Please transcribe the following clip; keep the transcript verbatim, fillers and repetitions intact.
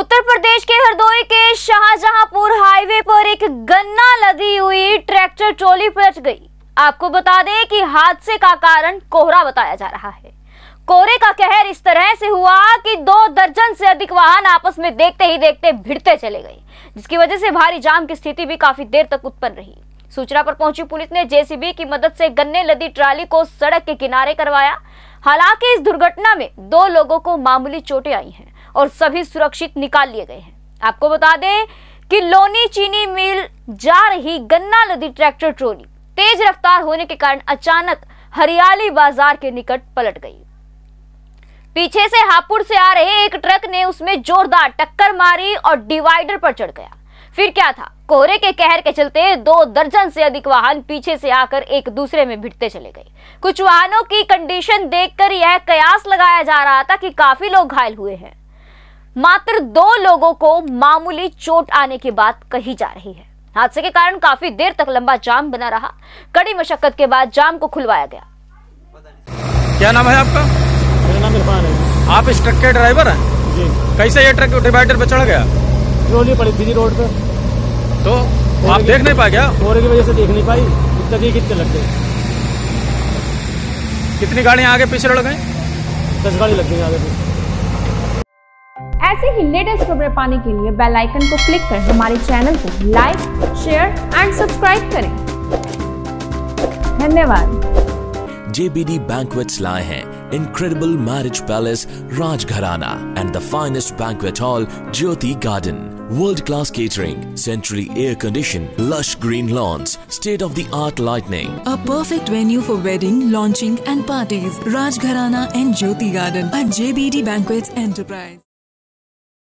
उत्तर प्रदेश के हरदोई के शाहजहांपुर हाईवे पर एक गन्ना लदी हुई ट्रैक्टर ट्रॉली पलट गई। आपको बता दें कि हादसे का कारण कोहरा बताया जा रहा है। कोहरे का कहर इस तरह से हुआ कि दो दर्जन से अधिक वाहन आपस में देखते ही देखते भिड़ते चले गए, जिसकी वजह से भारी जाम की स्थिति भी काफी देर तक उत्पन्न रही। सूचना पर पहुंची पुलिस ने जेसीबी की मदद से गन्ने लदी ट्राली को सड़क के किनारे करवाया। हालांकि इस दुर्घटना में दो लोगों को मामूली चोटें आई हैं और सभी सुरक्षित निकाल लिए गए हैं। आपको बता दें कि लोनी चीनी मिल जा रही गन्ना लदी ट्रैक्टर ट्रॉली तेज रफ्तार होने के कारण अचानक हरियाली बाजार के निकट पलट गई। पीछे से हापुड़ से आ रहे एक ट्रक ने उसमें जोरदार टक्कर मारी और डिवाइडर पर चढ़ गया। फिर क्या था, कोहरे के कहर के चलते दो दर्जन से अधिक वाहन पीछे से आकर एक दूसरे में भिड़ते चले गए। कुछ वाहनों की कंडीशन देखकर यह कयास लगाया जा रहा था कि काफी लोग घायल हुए हैं। मात्र दो लोगों को मामूली चोट आने की बात कही जा रही है। हादसे के कारण काफी देर तक लंबा जाम बना रहा। कड़ी मशक्कत के बाद जाम को खुलवाया गया। क्या नाम है आपका? मेरा नाम इरफान है। आप इस ट्रक के ड्राइवर हैं? जी। कैसे ये ट्रक डिवाइडर पे चढ़ गया? ट्रॉली पड़ी थी रोड पे, तो आप देख नहीं पाए क्या? कोहरे की वजह से देख नहीं पाई। इतने कितने लग गए? कितनी गाड़ियां आगे पीछे लड़ गई? दस गाड़ी लग गई आगे पीछे। ऐसे ही लेटेस्ट खबरें पाने के लिए बेल आइकन को क्लिक कर हमारे चैनल को लाइक, शेयर एंड सब्सक्राइब करें। धन्यवाद। J B D Banquets लाए हैं Incredible Marriage Palace Rajgharana and the finest banquet hall Jyoti Garden. World-class catering, centrally air-conditioned, lush green lawns, state-of-the-art lighting. A perfect venue for wedding, launching and parties. Rajgharana and Jyoti Garden at J B D Banquets Enterprise.